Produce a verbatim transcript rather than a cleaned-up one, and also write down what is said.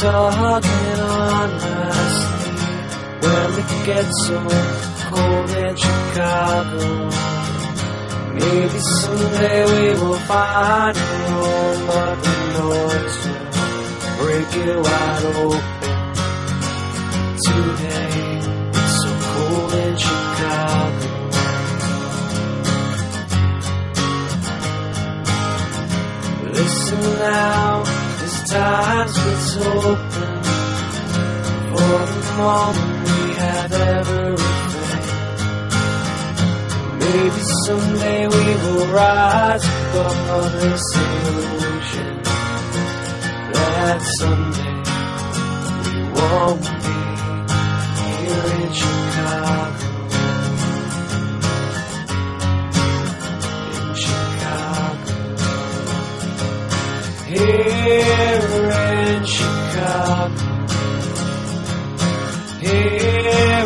tugging on my sleeve when it gets so cold in Chicago. Maybe someday we will find a room, but the noise will break it wide open. Today it's so cold in Chicago. Listen now, this time splits open. For the moment we have everything. Maybe someday we will rise above this illusion. That someday we won't be here in Chicago. In Chicago. Here in Chicago. Here